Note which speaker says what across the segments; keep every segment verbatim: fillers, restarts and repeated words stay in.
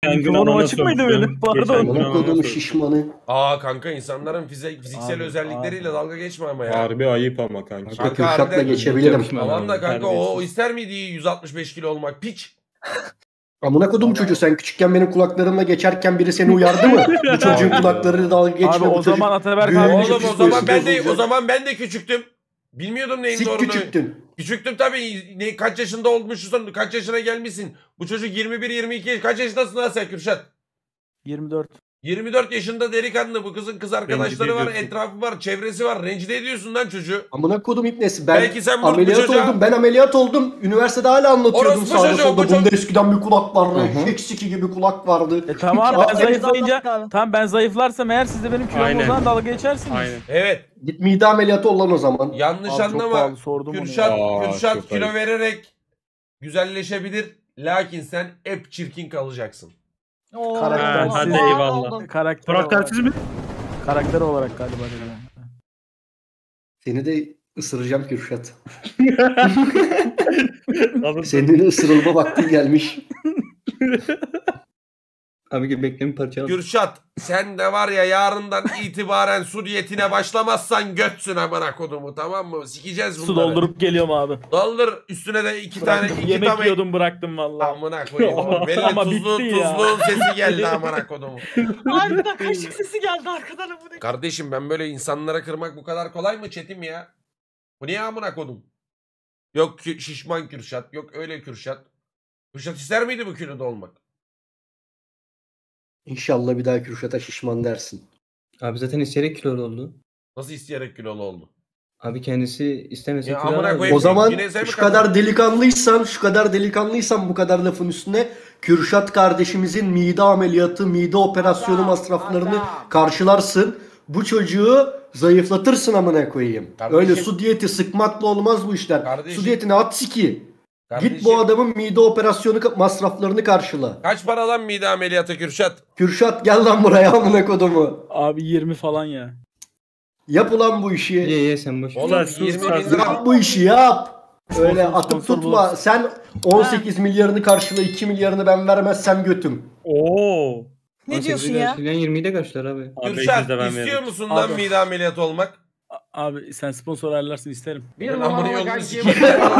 Speaker 1: mikrofonum açık mıydı benim? Pardon.
Speaker 2: Bana kodumu şişmanı.
Speaker 3: Aa kanka insanların fizik, fiziksel
Speaker 1: Abi,
Speaker 3: özellikleriyle
Speaker 1: abi.
Speaker 3: dalga geçme ama ya.
Speaker 4: Harbi ayıp ama kanka.
Speaker 3: Kanka
Speaker 2: Kürşat'la
Speaker 3: harbiden-
Speaker 2: geçebilirim.
Speaker 3: Tamam da kanka o, o
Speaker 4: Terbiyesiz.
Speaker 3: ister miydi yüz altmış beş kilo olmak piç?
Speaker 2: Amına kodum çocuğu, sen küçükken benim kulaklarımla geçerken biri seni uyardı mı? Bu çocuğun kulaklarıyla dalga geçme.
Speaker 1: Abi
Speaker 2: bu
Speaker 1: o
Speaker 2: çocuk
Speaker 1: zaman Ataberk
Speaker 2: büyüyünce
Speaker 1: abi.
Speaker 3: Oğlum o
Speaker 2: psikolojisi
Speaker 3: zaman ben de
Speaker 2: bozulacak.
Speaker 3: o zaman ben de küçüktüm. Bilmiyordum neyin
Speaker 2: Sik
Speaker 3: doğrunu.
Speaker 2: küçüktün.
Speaker 3: Küçüktüm tabii. Ne, kaç yaşında olmuşsun, kaç yaşına gelmişsin. Bu çocuk yirmi bir yirmi iki, kaç yaşındasın lan sen Kürşat?
Speaker 1: yirmi dört.
Speaker 3: yirmi dört yaşında delikanlı, bu kızın kız arkadaşları var,
Speaker 4: ediyorsun.
Speaker 3: etrafı var, çevresi var. Rencide ediyorsun lan çocuğu.
Speaker 2: Amına kodum ipnesi. Ben
Speaker 3: Belki sen bu
Speaker 2: ameliyat
Speaker 3: çocuğa-
Speaker 2: oldum. Ben ameliyat oldum. Üniversitede hala anlatıyordum
Speaker 3: Orospu
Speaker 2: sağda
Speaker 3: çocuğu,
Speaker 2: solda.
Speaker 3: bu çocuk-
Speaker 2: Bunda eskiden bir kulak vardı. Eksiki gibi kulak vardı.
Speaker 1: E tamam
Speaker 2: Aa,
Speaker 1: ben zayıflayınca
Speaker 5: abi.
Speaker 1: tamam ben zayıflarsam eğer siz de benim kilomu o
Speaker 4: Aynen.
Speaker 1: zaman dalga geçersiniz.
Speaker 4: Aynen.
Speaker 3: Evet.
Speaker 2: Git mide ameliyatı ol lan o zaman.
Speaker 3: Yanlış
Speaker 1: Abi çok
Speaker 3: anlama.
Speaker 1: pahalı, sordum onu
Speaker 3: Kürşat,
Speaker 4: ya. Aa,
Speaker 3: Kürşat
Speaker 4: çok
Speaker 3: kilo
Speaker 4: ayıp.
Speaker 3: vererek güzelleşebilir. Lakin sen hep çirkin kalacaksın.
Speaker 5: Oo,
Speaker 1: Karaktersiz.
Speaker 5: hadi
Speaker 1: Hadi
Speaker 5: eyvallah.
Speaker 1: Karakter
Speaker 4: Karaktersiz mi?
Speaker 1: Karakter olarak galiba dedi.
Speaker 2: Seni de ısıracağım Kürşat.
Speaker 4: Abi,
Speaker 2: Senin de ısırılma vaktin gelmiş.
Speaker 6: Abi beklemi parçaladım.
Speaker 3: Kürşat sen de var ya yarından itibaren su diyetine başlamazsan götsün amına kodumu, tamam mı? Sikeceğiz bunları.
Speaker 1: Su doldurup geliyorum abi.
Speaker 3: Doldur üstüne de iki tane
Speaker 1: Bıraktım.
Speaker 3: iki
Speaker 1: Yemek
Speaker 3: tane.
Speaker 1: yiyordum bıraktım vallahi.
Speaker 3: Amına koyayım.
Speaker 1: Ama
Speaker 3: Belli tuzlu,
Speaker 1: bitti ya.
Speaker 3: tuzluğun sesi geldi amına kodumu.
Speaker 5: Harbiden kaşık sesi geldi arkadan amına.
Speaker 3: Kardeşim ben böyle insanlara kırmak bu kadar kolay mı Çetim ya? Bu niye amına kodum? Yok ki- şişman Kürşat, yok öyle Kürşat. Kürşat ister miydi bu kiloda olmak?
Speaker 2: İnşallah bir daha Kürşat'a şişman dersin.
Speaker 6: Abi zaten isteyerek kilolu oldu.
Speaker 3: Nasıl isteyerek kilolu oldu?
Speaker 6: Abi kendisi istemese
Speaker 3: Ya
Speaker 6: kilo
Speaker 3: amına
Speaker 6: almaz.
Speaker 3: koyayım.
Speaker 2: O zaman
Speaker 3: Yine sen mi
Speaker 2: şu
Speaker 3: kazandın?
Speaker 2: kadar delikanlıysan, şu kadar delikanlıysan bu kadar lafın üstüne Kürşat kardeşimizin mide ameliyatı, mide operasyonu masraflarını karşılarsın. Bu çocuğu zayıflatırsın amına koyayım.
Speaker 3: Kardeşim-
Speaker 2: Öyle su diyeti sıkmakla olmaz bu işler.
Speaker 3: Kardeşim-
Speaker 2: Su diyetine at siki.
Speaker 3: Kardeşim,
Speaker 2: Git bu adamın mide operasyonu ka- masraflarını karşıla.
Speaker 3: kaç para lan mide ameliyatı Kürşat?
Speaker 2: Kürşat gel lan buraya amına kodumu.
Speaker 1: Abi yirmi falan ya.
Speaker 2: Yap ulan bu işi.
Speaker 6: Ye ye sen boş ver.
Speaker 3: Oğlum
Speaker 4: sus,
Speaker 3: yirmi bin
Speaker 4: sus.
Speaker 3: lira.
Speaker 2: Yap bu işi yap. Öyle
Speaker 1: Sponsor,
Speaker 2: atıp
Speaker 1: sponsor
Speaker 2: tutma.
Speaker 1: bulursun.
Speaker 2: Sen on sekiz milyarını karşıla, iki milyarını ben vermezsem götüm.
Speaker 4: Oo.
Speaker 5: Ne diyorsun ya?
Speaker 6: yirmiyi de karşılar abi.
Speaker 4: Abi
Speaker 3: Kürşat
Speaker 4: beş yüz de ben
Speaker 3: istiyor
Speaker 4: veririm.
Speaker 3: musun lan
Speaker 1: Abi.
Speaker 3: mide ameliyatı olmak?
Speaker 1: A- Abi sen sponsor ayarlarsın isterim.
Speaker 3: Bir amına yolunu sikeyim.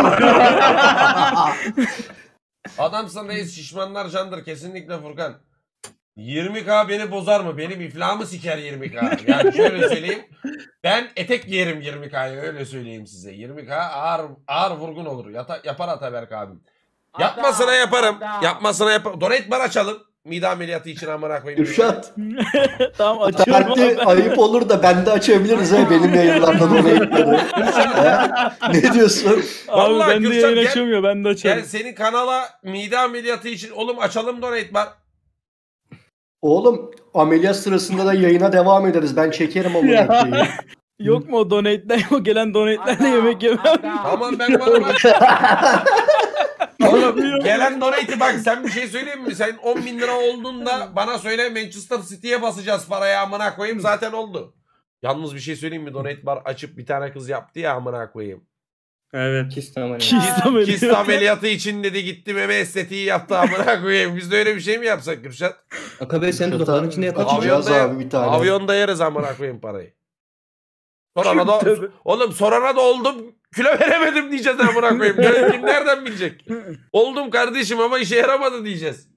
Speaker 3: Adamsan reis, şişmanlar candır kesinlikle Furkan. yirmi K beni bozar mı? Benim iflahımı siker yirmi K. Yani şöyle söyleyeyim. Ben etek giyerim yirmi K'yı, öyle söyleyeyim size. yirmi K ağır ağır vurgun olur. Yata, yapar Ataberk abim. Yapmasına yaparım. Yapmasına yaparım. Donate bar açalım. Mide ameliyatı için amına koyayım.
Speaker 2: Kürşat.
Speaker 1: Tamam açıyorum
Speaker 2: Belki
Speaker 1: abi.
Speaker 2: ayıp olur da ben de açabiliriz ha benim yayınlardan onu ekledim. Ne diyorsun?
Speaker 1: Abi
Speaker 3: Vallahi
Speaker 1: ben de
Speaker 3: Kürşat
Speaker 1: yayın
Speaker 3: gel-
Speaker 1: açıyorum ya ben de
Speaker 3: Gel
Speaker 1: açarım.
Speaker 3: senin kanala mide ameliyatı için oğlum açalım donate bar.
Speaker 2: Oğlum ameliyat sırasında da yayına devam ederiz. Ben çekerim o koyayım.
Speaker 1: Yok mu o donate'ler o gelen donate'lerle yemek yemem.
Speaker 3: Tamam ben bana bak. Oğlum gelen donate'i bak, sen bir şey söyleyeyim mi? Sen on bin lira olduğunda bana söyle, Manchester City'ye basacağız parayı amına koyayım, zaten oldu. Yalnız bir şey söyleyeyim mi? Donate bar açıp bir tane kız yaptı ya amına koyayım.
Speaker 4: Evet.
Speaker 6: Kist ameliyatı.
Speaker 1: Kist ameliyatı.
Speaker 3: Kist ameliyatı için dedi gitti meme estetiği yaptı amına koyayım. Biz de öyle bir şey mi yapsak Kürşat?
Speaker 6: Akabe sen dudakların içinde yaparsın.
Speaker 2: Açacağız
Speaker 3: Avyonda,
Speaker 2: abi bir tane.
Speaker 3: avyonda yeriz amına koyayım parayı. Sorana da, oğlum sorana da oldum kilo veremedim diyeceğiz amına koyayım. Kim nereden bilecek? Oldum kardeşim ama işe yaramadı diyeceğiz.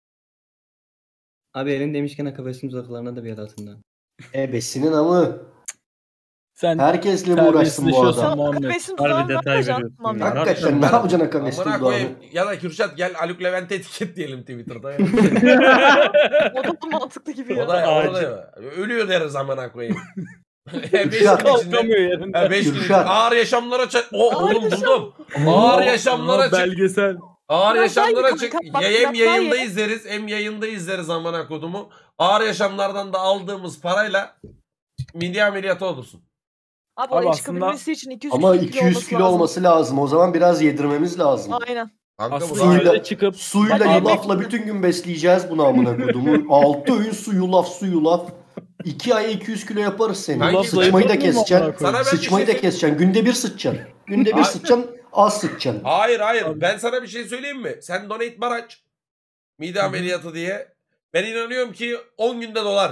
Speaker 6: Abi elin demişken akabesinin dudaklarına da bir yer altında.
Speaker 2: Ebesinin amı.
Speaker 1: Sen
Speaker 2: Herkesle mi uğraşsın bu
Speaker 1: terbiyesizleşiyorsun
Speaker 2: adam?
Speaker 1: Muhammed.
Speaker 5: Besin
Speaker 4: Harbi
Speaker 5: dudağını
Speaker 4: detay
Speaker 5: yapacaksın.
Speaker 4: veriyorsun
Speaker 5: Tamam,
Speaker 4: ya.
Speaker 5: ben-
Speaker 2: Hakikaten ne yapacaksın akabesinin
Speaker 3: Amına
Speaker 2: dudağını?
Speaker 3: koyayım ya da Kürşat gel Haluk Levent'e etiket diyelim Twitter'da.
Speaker 5: O da mantıklı gibi ya.
Speaker 3: O da, o da ölüyor deriz amına koyayım. beş
Speaker 2: Kürşat.
Speaker 3: gün içinde,
Speaker 1: Kalkamıyor yerinde.
Speaker 3: ha, beş gün içinde
Speaker 2: Kürşat.
Speaker 3: ağır yaşamlara çık. O
Speaker 5: Ağır
Speaker 3: oğlum
Speaker 5: yaşam.
Speaker 3: buldum. Ağır
Speaker 1: Aa,
Speaker 3: yaşamlara çık.
Speaker 1: belgesel.
Speaker 3: Ağır
Speaker 5: Biraz daha
Speaker 3: yaşamlara
Speaker 5: iyi
Speaker 3: çık.
Speaker 5: kanka, bak,
Speaker 3: Ya
Speaker 5: biraz
Speaker 3: hem
Speaker 5: daha
Speaker 3: yayında
Speaker 5: iyi.
Speaker 3: izleriz hem yayında izleriz amına kodumu. Ağır yaşamlardan da aldığımız parayla mide ameliyatı olursun.
Speaker 5: Abi
Speaker 1: Abi
Speaker 5: oraya
Speaker 1: aslında-
Speaker 5: çıkabilmesi için iki yüz
Speaker 2: Ama
Speaker 5: kilo
Speaker 2: iki yüz kilo
Speaker 5: lazım.
Speaker 2: olması lazım. O zaman biraz yedirmemiz lazım.
Speaker 5: Aynen.
Speaker 3: Kanka bu
Speaker 1: Aslında
Speaker 2: Suyla-
Speaker 1: öyle çıkıp
Speaker 2: Suyla
Speaker 1: Bak-
Speaker 2: yulafla bütün gün besleyeceğiz bunu amına kodumu. altı öğün su yulaf su yulaf. iki aya iki yüz kilo yaparız seni.
Speaker 3: Hangi
Speaker 2: Sıçmayı da
Speaker 1: zayıfladın mı
Speaker 2: keseceksin.
Speaker 1: amına koyayım?
Speaker 3: Sana ben bir
Speaker 2: Sıçmayı
Speaker 3: şey-
Speaker 2: da keseceksin. Günde bir sıçacaksın. Günde bir
Speaker 3: Ay-
Speaker 2: sıçacaksın, az sıçacaksın.
Speaker 3: Hayır hayır. Ben sana bir şey söyleyeyim mi? Sen donate bar aç. Mide ameliyatı diye. Ben inanıyorum ki on günde dolar.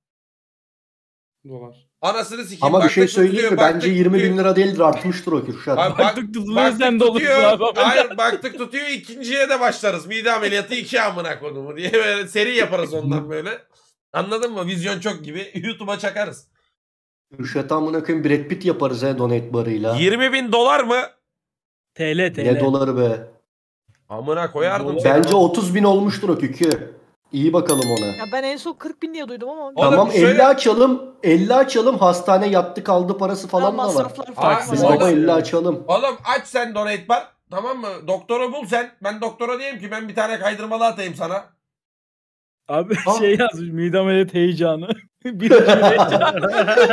Speaker 4: Dolar.
Speaker 3: Anasını sikeyim.
Speaker 2: Ama bir
Speaker 3: baktık
Speaker 2: şey söyleyeyim
Speaker 3: tutuyor,
Speaker 2: mi?
Speaker 3: baktık
Speaker 2: Bence yirmi
Speaker 3: tutuyor.
Speaker 2: bin lira değildir, artmıştır o Kürşat.
Speaker 3: Abi bak,
Speaker 1: Baktık tutuluyor,
Speaker 3: baktık
Speaker 1: sen de olursun
Speaker 3: tutuyor.
Speaker 1: abi.
Speaker 3: Hayır baktık tutuyor, ikinciye de başlarız. Mide ameliyatı iki amına kodumu diye böyle seri yaparız ondan böyle. Anladın mı? Vizyon çok gibi. YouTube'a çakarız.
Speaker 2: Kürşat'a amına koyayım Brad Pitt yaparız he donate barıyla.
Speaker 3: yirmi bin dolar mı?
Speaker 1: T L T L.
Speaker 2: Ne doları be.
Speaker 3: Amına koyardım. seni.
Speaker 2: Bence otuz bin olmuştur o kükü. İyi bakalım ona.
Speaker 5: Ya ben en son kırk bin diye duydum ama.
Speaker 3: Oğlum
Speaker 2: Tamam
Speaker 3: şöyle-
Speaker 2: elli açalım. elli açalım. Hastane yattı kaldı parası falan da var.
Speaker 5: masraflar
Speaker 3: Aa,
Speaker 5: falan.
Speaker 2: Biz
Speaker 3: oğlum-
Speaker 2: baba elli açalım.
Speaker 3: Oğlum aç sen donate bar. Tamam mı? Doktora bul sen. Ben doktora diyeyim ki ben bir tane kaydırmalı atayım sana.
Speaker 1: Abi
Speaker 2: Aa.
Speaker 1: şey yazmış mide ameliyatı heyecanı. Birinci heyecanı.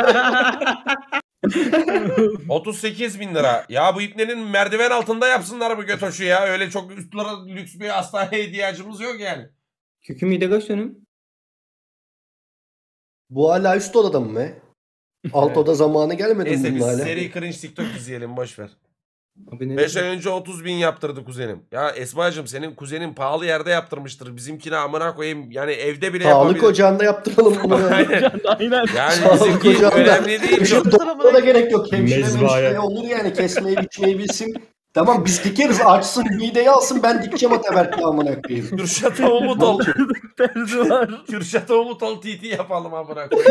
Speaker 3: otuz sekiz bin lira. Ya bu ipnenin merdiven altında yapsınlar bu götoşu ya. Öyle çok üst lüks bir hastaneye ihtiyacımız yok yani.
Speaker 6: Kükü mide kaç dönüm?
Speaker 2: Bu hala üst odada mı be? Alt oda zamanı gelmedi mi
Speaker 3: Neyse biz
Speaker 2: bunun hala?
Speaker 3: seri cringe TikTok izleyelim boşver.
Speaker 6: Abi ne
Speaker 3: beş ay
Speaker 6: dedi?
Speaker 3: önce otuz bin yaptırdı kuzenim. Ya Esma'cığım senin kuzenin pahalı yerde yaptırmıştır. Bizimkine amına koyayım yani evde bile
Speaker 2: Sağlık
Speaker 3: yapabilir.
Speaker 2: ocağında yaptıralım bunu.
Speaker 3: Aynen.
Speaker 1: Aynen.
Speaker 3: Yani
Speaker 2: Sağlık
Speaker 3: bizimki
Speaker 2: ocağında.
Speaker 3: önemli değil.
Speaker 2: Şu
Speaker 3: Çok...
Speaker 2: doktora da gerek yok. Hemşire
Speaker 4: Mezbahaya.
Speaker 2: hemşire olur yani kesmeyi biçmeyi bilsin. Tamam biz dikeriz açsın mideyi alsın ben dikeceğim o teberkli amına koyayım.
Speaker 3: Kürşat'a umut ol.
Speaker 1: Terzi var.
Speaker 3: Kürşat'a umut ol T T yapalım amına koyayım.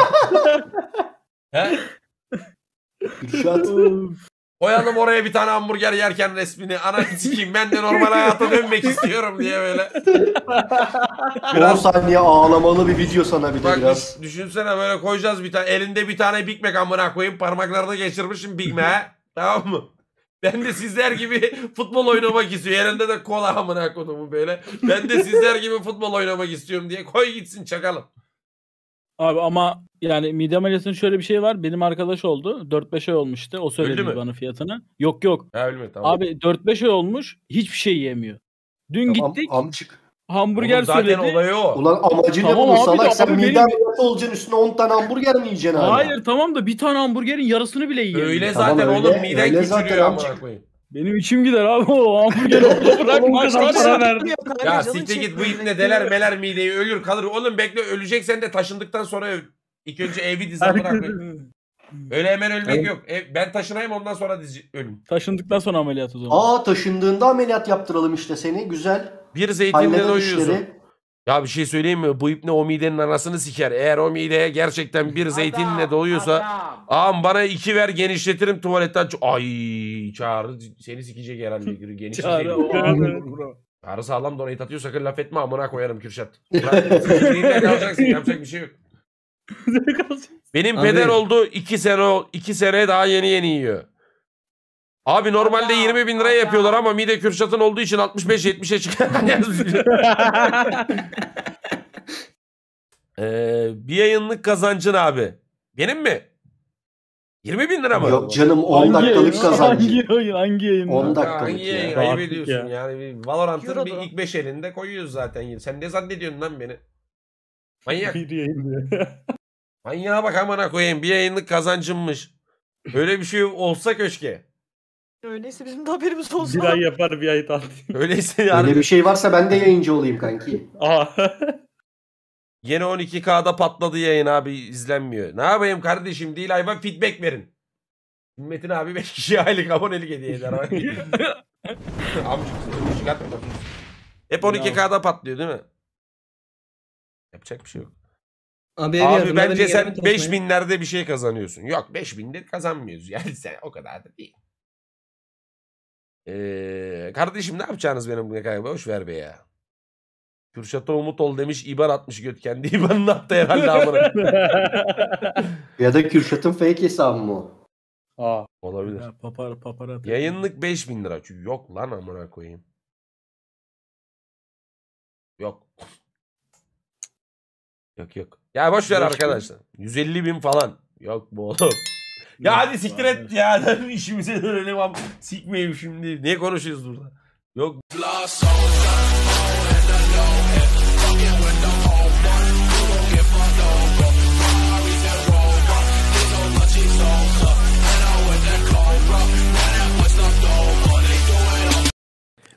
Speaker 3: He?
Speaker 2: Kürşat.
Speaker 3: Koyalım oraya bir tane hamburger yerken resmini. Ananı sikeyim ben de normal hayata dönmek istiyorum diye böyle.
Speaker 2: on saniye ağlamalı bir video sana bir de
Speaker 3: Bak
Speaker 2: biraz.
Speaker 3: düş- düşünsene böyle koyacağız bir tane. Elinde bir tane Big Mac amına koyayım. Parmaklarını geçirmişim Big Mac'e. Tamam mı? Ben de sizler gibi futbol oynamak istiyorum. Yerinde de kola amına koyduğumu böyle. Ben de sizler gibi futbol oynamak istiyorum diye. Koy gitsin çakalım.
Speaker 1: Abi ama yani mide ameliyatının şöyle bir şey var. Benim arkadaş oldu. dört beş ay olmuştu. O söyledi
Speaker 3: Öldü mü?
Speaker 1: bana fiyatını. Yok yok.
Speaker 3: Ha öyle mi? Tamam.
Speaker 1: Abi dört beş ay olmuş. Hiçbir şey yemiyor. Dün
Speaker 2: Tamam,
Speaker 1: gittik.
Speaker 2: amcık.
Speaker 1: Hamburger
Speaker 3: Oğlum zaten
Speaker 1: söyledi.
Speaker 3: olayı o.
Speaker 2: Ulan amacı ne
Speaker 1: Tamam
Speaker 2: bunun
Speaker 1: abi de
Speaker 2: salak sen
Speaker 1: abi
Speaker 2: mide
Speaker 1: benim-
Speaker 2: ameliyatı olacaksın üstüne on tane hamburger mi yiyeceksin hala?
Speaker 1: Hayır tamam da bir tane hamburgerin yarısını bile yiyemiyor.
Speaker 3: Öyle
Speaker 2: Tamam,
Speaker 3: zaten
Speaker 2: öyle.
Speaker 3: oğlum miden
Speaker 2: Öyle zaten
Speaker 3: küçülüyor
Speaker 2: amcık.
Speaker 3: amına koyayım.
Speaker 1: Benim içim gider abi o hamburgeri orada bırak.
Speaker 4: Oğlum,
Speaker 1: maç
Speaker 4: kadar
Speaker 1: var.
Speaker 4: para verdi.
Speaker 5: Yok kanka,
Speaker 3: Ya
Speaker 5: canın
Speaker 3: siktir git bu
Speaker 5: çekmiyor.
Speaker 3: ipne deler meler mideyi ölür kalır. Oğlum bekle öleceksen de taşındıktan sonra öl. İlk önce evi diz amına koyayım. Öyle hemen ölmek
Speaker 6: Evet.
Speaker 3: yok. Ev, ben taşınayım ondan sonra diz ölüm.
Speaker 1: Taşındıktan sonra ameliyat o zaman.
Speaker 2: Aa taşındığında ameliyat yaptıralım işte seni güzel.
Speaker 3: Bir zeytinle
Speaker 2: Halleder
Speaker 3: doyuyorsun.
Speaker 2: işleri.
Speaker 3: Ya bir şey söyleyeyim mi? Bu ipne o midenin anasını siker. Eğer o mideye gerçekten bir zeytinle doyuyorsa ağam bana iki ver genişletirim tuvaletten. ç- Ay Çağrı seni sikecek herhalde.
Speaker 1: Çağrı
Speaker 3: Genişleteyim.
Speaker 1: o abi, bro.
Speaker 3: Çağrı sağlam donate atıyor sakın laf etme amına koyarım Kürşat. Ulan, sikeyim ne alacaksın yapacak bir şey yok. Benim
Speaker 6: Abi-
Speaker 3: peder oldu iki sene ol- iki sene daha yeni yeni yiyor. Abi normalde yirmi bin liraya yapıyorlar ama mide Kürşat'ın olduğu için altmış beş yetmişe çıkıyor. ee, bir yayınlık kazancın abi. Benim mi? yirmi bin lira mı?
Speaker 2: Yok canım on
Speaker 1: Hangi
Speaker 2: dakikalık
Speaker 1: yayın?
Speaker 2: kazancı.
Speaker 1: Hangi yayın? Hangi yayın?
Speaker 2: on
Speaker 1: lan?
Speaker 2: dakikalık
Speaker 3: Hangi
Speaker 2: ya.
Speaker 3: yayın?
Speaker 4: Rahatlık
Speaker 3: Ayıp ediyorsun
Speaker 4: ya.
Speaker 3: yani. Bir Valorant'ın
Speaker 5: Euro'da.
Speaker 3: bir ilk beş elinde koyuyoruz zaten. Sen ne zannediyorsun lan beni? Manyak.
Speaker 4: Bir yayın diyor.
Speaker 3: Manyağa bak amına koyayım. Bir yayınlık kazancımmış. Öyle bir şey olsa köşke.
Speaker 5: Öyleyse bizim de haberimiz olsun.
Speaker 4: Bir ay yapar bir ay tatil.
Speaker 3: Öyleyse yani.
Speaker 2: Öyle bir şey varsa ben de yayıncı olayım kanki.
Speaker 4: Aa.
Speaker 3: Yine on iki K'da patladı yayın abi izlenmiyor. Ne yapayım kardeşim değil ayıma feedback verin. Metin abi beş kişiye aylık abonelik hediye eder. Amcık çıkartma. Hep on iki K'da patlıyor değil mi? Yapacak bir şey yok.
Speaker 6: Abi, ev
Speaker 3: Abi
Speaker 6: yardım,
Speaker 3: bence
Speaker 6: haberi
Speaker 3: sen
Speaker 6: gelmedi
Speaker 3: beş
Speaker 6: tanışmaya.
Speaker 3: binlerde bir şey kazanıyorsun. Yok beş binde kazanmıyoruz. Yani sen o kadar da değil. Ee, kardeşim ne yapacaksınız benim ne kadar boş ver be ya. Kürşat'a umut ol demiş İban atmış göt kendi İban'ını attı herhalde amına.
Speaker 2: Ya da Kürşat'ın fake hesabı mı o?
Speaker 4: Aa.
Speaker 3: Olabilir.
Speaker 1: Ya, papar papar atıyor.
Speaker 3: Yayınlık beş bin lira. Çünkü yok lan amına koyayım. Yok. Yok yok. Ya boş ver
Speaker 1: Beş bin.
Speaker 3: arkadaşlar. yüz elli bin falan. Yok bu oğlum. Ya hadi siktir et ya. İşimize dönelim ama sikmeyeyim şimdi. Ne konuşuyoruz burada? Yok.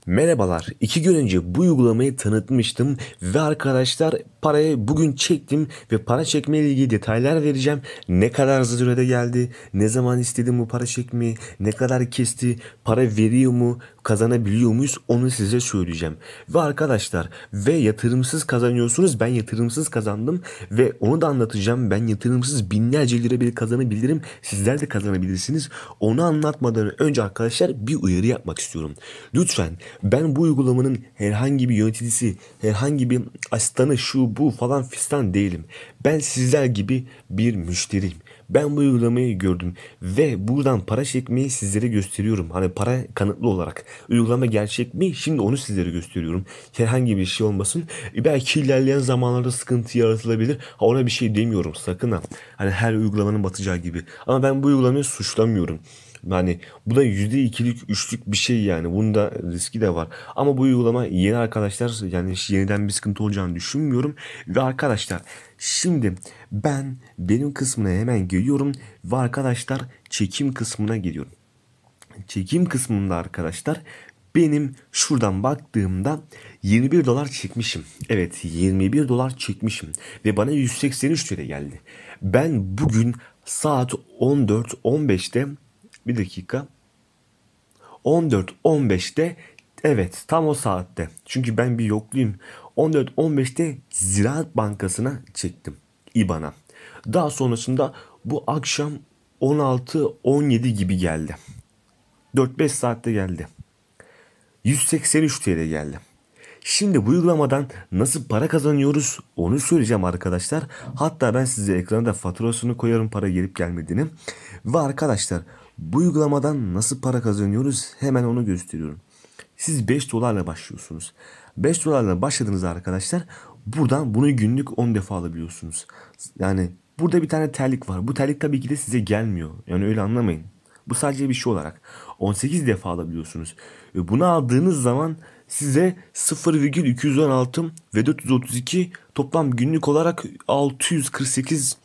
Speaker 7: Merhabalar. iki gün önce bu uygulamayı tanıtmıştım ve arkadaşlar parayı bugün çektim ve para çekme ile ilgili detaylar vereceğim. Ne kadar sürede geldi, ne zaman istedim bu para çekmeyi, ne kadar kesti, para veriyor mu, kazanabiliyor muyuz onu size söyleyeceğim. Ve arkadaşlar ve yatırımsız kazanıyorsunuz, ben yatırımsız kazandım ve onu da anlatacağım. Ben yatırımsız binlerce lira bile kazanabilirim, sizler de kazanabilirsiniz. Onu anlatmadan önce arkadaşlar bir uyarı yapmak istiyorum. Lütfen, ben bu uygulamanın herhangi bir yöneticisi, herhangi bir asistanı, şu bu falan fistan değilim. Ben sizler gibi bir müşteriyim. Ben bu uygulamayı gördüm ve buradan para çekmeyi sizlere gösteriyorum. Hani para kanıtlı olarak. Uygulama gerçek mi? Şimdi onu sizlere gösteriyorum. Herhangi bir şey olmasın. E belki ilerleyen zamanlarda sıkıntı yaratılabilir. Ha, ona bir şey demiyorum sakın ha. Hani her uygulamanın batacağı gibi. Ama ben bu uygulamayı suçlamıyorum. Yani bu da yüzde ikilik, üçlük bir şey yani. Bunun da riski de var. Ama bu uygulama yeni arkadaşlar, yani yeniden bir sıkıntı olacağını düşünmüyorum. Ve arkadaşlar şimdi ben benim kısmına hemen geliyorum ve arkadaşlar çekim kısmına geliyorum. Çekim kısmında arkadaşlar benim şuradan baktığımda yirmi bir dolar çekmişim. Evet, yirmi bir dolar çekmişim ve bana yüz seksen üç lira geldi. Ben bugün saat on dört on beşte bir dakika. on dört on beşte, evet tam o saatte. Çünkü ben bir yokluyum. on dört on beşte Ziraat Bankası'na çektim. İ B A N''a. Daha sonrasında bu akşam on altı on yedi gibi geldi. dört beş saatte geldi. yüz seksen üç T L geldi. Şimdi bu uygulamadan nasıl para kazanıyoruz onu söyleyeceğim arkadaşlar. Hatta ben size ekrana da faturasını koyarım para gelip gelmediğini. Ve arkadaşlar bu uygulamadan nasıl para kazanıyoruz hemen onu gösteriyorum. Siz beş dolarla başlıyorsunuz. beş dolarla başladınız arkadaşlar. Buradan bunu günlük on defa alabiliyorsunuz. Yani burada bir tane terlik var. Bu terlik tabii ki de size gelmiyor. Yani öyle anlamayın. Bu sadece bir şey olarak. on sekiz defa alabiliyorsunuz. Ve bunu aldığınız zaman size sıfır virgül iki yüz on altı ve dört yüz otuz iki toplam günlük olarak altı yüz kırk sekiz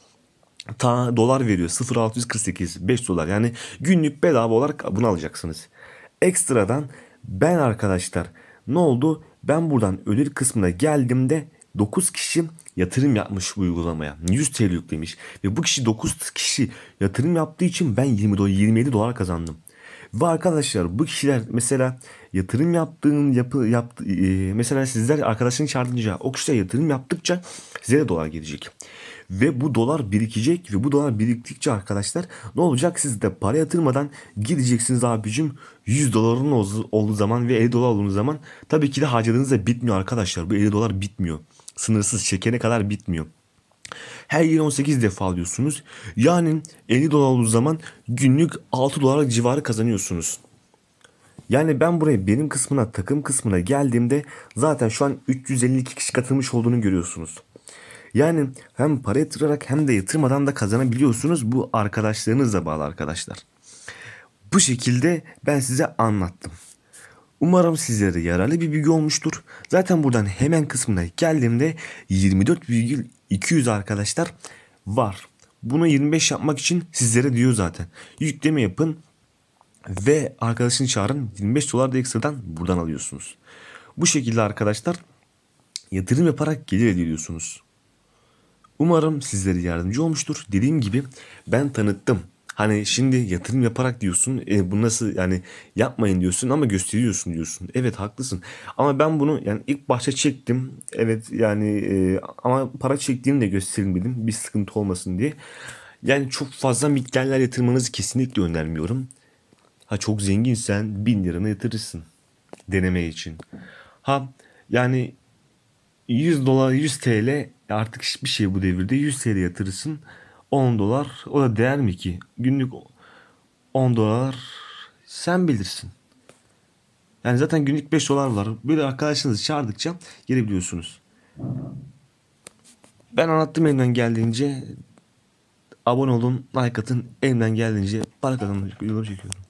Speaker 7: ta dolar veriyor. sıfır virgül altı yüz kırk sekiz, beş dolar. Yani günlük bedava olarak bunu alacaksınız. Ekstradan ben arkadaşlar ne oldu? Ben buradan ödül kısmına geldiğimde dokuz kişi yatırım yapmış bu uygulamaya. yüz T L yüklemiş. Ve bu kişi dokuz kişi yatırım yaptığı için ben yirmi dolar, yirmi yedi dolar kazandım. Ve arkadaşlar bu kişiler mesela yatırım yaptığın yapı yaptı e, mesela sizler arkadaşını çağırdınca o kişiler yatırım yaptıkça size de dolar gelecek. Ve bu dolar birikecek ve bu dolar biriktikçe arkadaşlar ne olacak? Siz de para yatırmadan gideceksiniz abicim yüz doların olduğu zaman ve elli dolar olduğu zaman tabii ki de harcadığınız da bitmiyor arkadaşlar. Bu elli dolar bitmiyor. Sınırsız çekene kadar bitmiyor. Her yıl on sekiz defa alıyorsunuz. Yani elli dolar olduğu zaman günlük altı dolar civarı kazanıyorsunuz. Yani ben buraya benim kısmına, takım kısmına geldiğimde zaten şu an üç yüz elli iki kişi katılmış olduğunu görüyorsunuz. Yani hem para yatırarak hem de yatırmadan da kazanabiliyorsunuz. Bu arkadaşlarınızla bağlı arkadaşlar. Bu şekilde ben size anlattım. Umarım sizlere yararlı bir bilgi olmuştur. Zaten buradan hemen kısmına geldiğimde yirmi dört virgül iki yüz arkadaşlar var. Bunu yirmi beş yapmak için sizlere diyor zaten. Yükleme yapın ve arkadaşını çağırın. yirmi beş dolar da ekstradan buradan alıyorsunuz. Bu şekilde arkadaşlar yatırım yaparak gelir elde ediyorsunuz. Umarım sizlere yardımcı olmuştur. Dediğim gibi ben tanıttım. Hani şimdi yatırım yaparak diyorsun, e, bu nasıl yani yapmayın diyorsun ama gösteriyorsun diyorsun. Evet haklısın. Ama ben bunu yani ilk başta çektim. Evet yani e, ama para çektiğimi de göstermedim bir sıkıntı olmasın diye. Yani çok fazla miktarlar yatırmanızı kesinlikle önermiyorum. Ha çok zenginsen bin liranı yatırırsın deneme için. Ha yani yüz dolar yüz T L artık hiçbir şey bu devirde yüz T L yatırırsın. on dolar o da değer mi ki? Günlük on dolar sen bilirsin. Yani zaten günlük beş dolar var. Böyle arkadaşınızı çağırdıkça gelebiliyorsunuz. Ben anlattım elimden geldiğince. Abone olun, like atın. Elimden geldiğince para kazanmak yolunu çekiyorum.